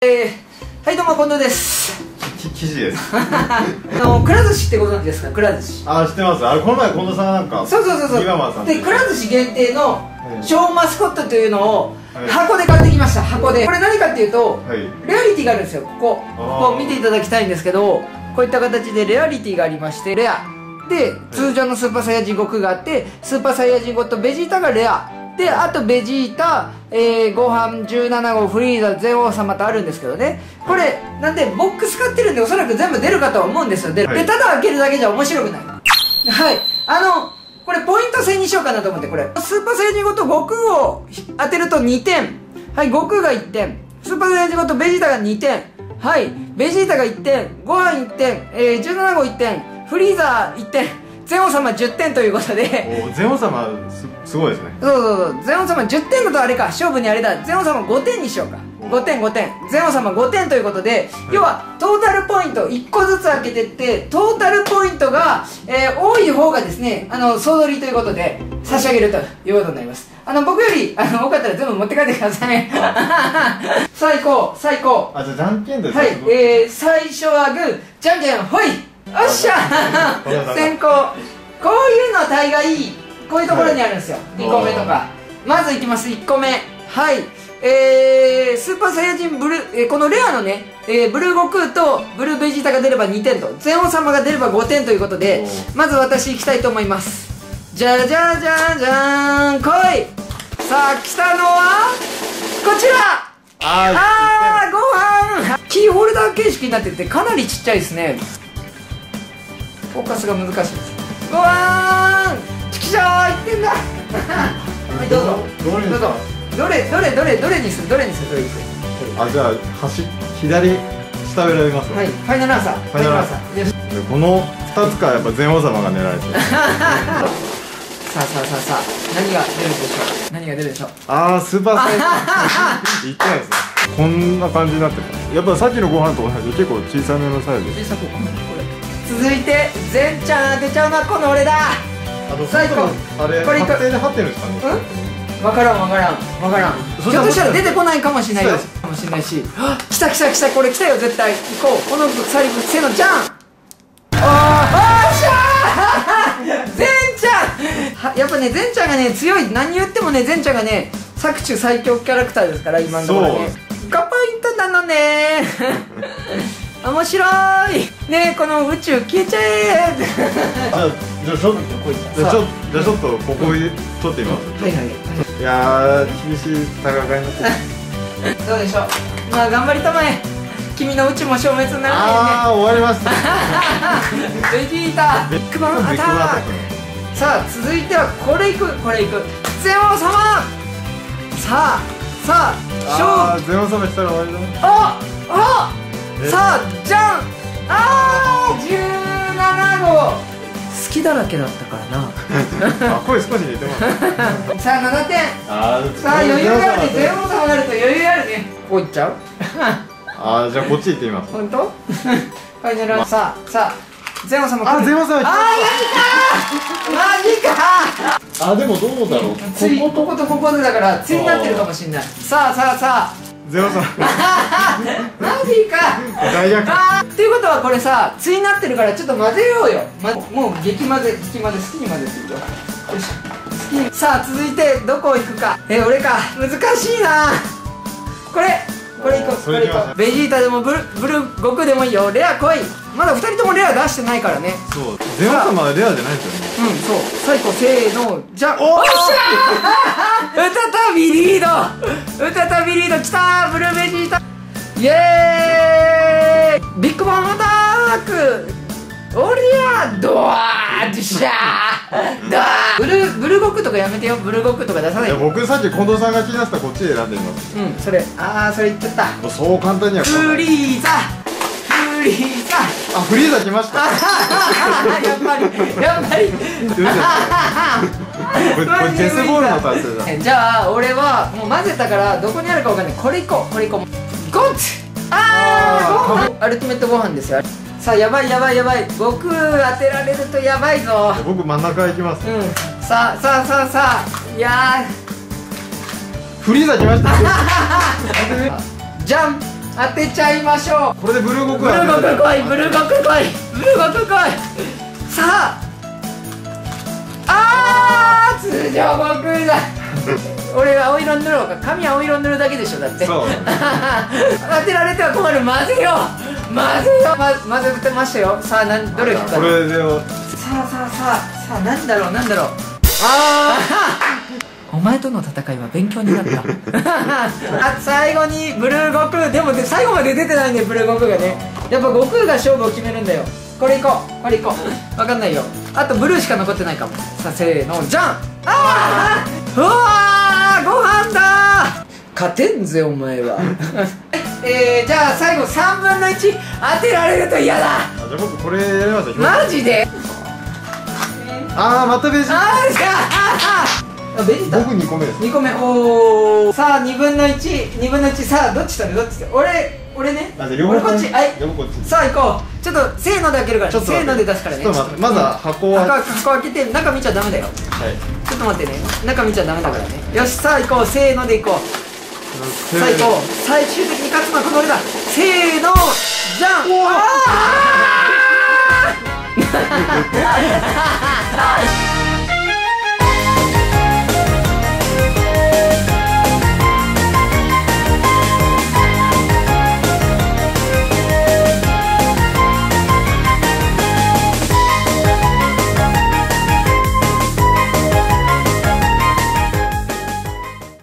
はいどうも近藤です。 記事です。 くら寿司ってご存知ですか？くら寿司。 あ、知ってます。この前近藤さんがなんかそうギガマンさんで、くら寿司限定のショーマスコットというのをはい箱で買ってきました。箱でこれ何かっていうと、 はいレアリティがあるんですよ。こう見ていただきたいんですけど、こういった形でレアリティがありまして、レアで通常のスーパーサイヤ人悟空があって、スーパーサイヤ人ゴとベジータがレアで、あとベジータ、ご飯17号フリーザゼ王様とあるんですけどね、これなんでボックス買ってるんでおそらく全部出るかとは思うんですよ。で、ただ開けるだけじゃ面白くない。はい、これポイント制にしようかなと思って、これスーパーサイヤ人ごと悟空を当てると2点、はい、悟空が1点、スーパーサイヤ人ごとベジータが2点、はい、ベジータが1点、ご飯1点、17号1点、フリーザ1点、ゼ王様10点ということで、 ゼオ様すごいですね。 そうゼ王様10点だとあれか、勝負にあれだ、ゼ王様5点にしようか。5点ゼ王様5点ということで、要はトータルポイント1個ずつ開けてって、トータルポイントが、多い方がですね、総取りということで差し上げるということになります。僕より多かったら全部持って帰ってください。さあ行こう。 じゃあじゃんけんです。 はい、最初はグー、じゃんけんほい、よっしゃ先行。こういうの大概こういうところにあるんですよ、2個目とか。まずいきます、1個目。はい、スーパーサイヤ人ブルー、このレアのね、ブルー悟空とブルーベジータが出れば2点と、ゼオ様が出れば5点ということで、まず私いきたいと思います。じゃじゃじゃじゃーん、来い。さあ来たのはこちら。ご飯キーホルダー形式になっててかなりちっちゃいですね。フォーカスが難しいです。ご飯チキショーいってんだ。はいどうぞどうぞ。どれにする。 じゃあ左下を選びます。 はい、ファイナルアンサー。 この2つからやっぱゼオ様が狙われてる。 さあ何が出るでしょう。 スーパーサイヤ人いってないですね。こんな感じになってる。やっぱさっきのご飯と同じ結構小さめのサイズ。 続いてゼンちゃん当てちゃうのはこの俺だ。最高。 あれこれ確定で貼ってるんですかね。 分からん。ひょっとしたら出てこないかもしれないよ。し、来たこれ来たよ絶対。行こう。この最後せーのじゃん。ゼンちゃんやっぱね、ゼンちゃんがね強い。何言ってもね、ゼンちゃんがね作中最強キャラクターですから、今のところね。5ポイントなのね。面白いね。この宇宙消えちゃえ。 じゃあちょっとここで取ってみます。いやー、厳しい戦いになってる。 どうでしょう。まあ頑張りたまえ。君の宇宙も消滅にならないね。 終わりました。 ベジータビッグバンアタック。さあ続いてはこれいく。ゼオ様。さあ勝負。 ゼオ様したら終わりだね。 さあじゃん。17号好きだらけだったからな。 声少し似てます。 さあ7点。さあ余裕があるね。ゼオ様があると余裕あるね。こういっちゃう。 じゃあこっち行ってみます。 本当？ファイナル。さあゼオ様。 ゼオ様。 マジか。 でもどうだろう。 こことここでだから対になってるかもしれない。さあゼオ様。 マジか。 大逆転。 っていうことはこれさ対になってるからちょっと混ぜようよ。もう激混ぜ好きに混ぜするよ。よいしょ。さあ続いてどこ行くか。俺か。難しいな。これいこう。ベジータでもブルー悟空でもいいよ。レア来い。まだ2人ともレア出してないからね。 そう、ゼオ様はレアじゃないですよね。 そう最高。せーのじゃん。おっしゃー。再びリードきたー。ブルーベジータイエーイ。ビッグバンアタック。おりゃドワーッシャードワー。ブルー悟空とかやめてよ。ブルー悟空とか出さない。 僕さっき近藤さんが気になったらこっちで選んでみます。 それ言っちゃった。 そう簡単には。 フリーザ。フリーザ来ました。 やっぱりこれチェスボールの達成だ。 じゃあ俺はもう混ぜたからどこにあるかわかんない。これいこう。ゴッツ。アルティメットご飯ですよ。さあやばい。僕当てられるとやばいぞ。 僕真ん中行きます。 さあいやフリーザ来ました。 じゃん。 当てちゃいましょう。 これでブルーゴクブルーゴク来い、ブルーゴク来い、ブルーゴク来い。さあ通常悟空だ。俺青色塗ろうか。髪青色塗るだけでしょ、だって。そう当てられては困る。混ぜよう、混ぜよう。混ぜてましたよ。さあどれかこれでもさあなんだろう。お前との戦いは勉強になった。最後にブルー悟空。でも最後まで出てないね、ブルー悟空がね。やっぱ悟空が勝負を決めるんだよ。これいこう、これいこう。分かんないよ。あとブルーしか残ってないかも。さあせーの、じゃん。うわー、ご飯だ。勝てんぜお前は。じゃあ最後3分の1当てられると嫌だ。 じゃあ僕これやりますよ。 マジで。 またベジータ。 ベジータ僕2個目です。 2個目。おお。さあ2分の1。さあどっち取る、どっち取る。俺ね。俺こっち。はい。さあ行こう。ちょっとせーので開けるから。せーので出すからね。 ちょっと待って、まずは箱開けて中見ちゃダメだよ。ちょっと待ってね、中見ちゃダメだからね。よし、さあ行こう。せーので行こう。さあ行こう。最終的に勝つのはこの俺だ。せーの、じゃん。ああ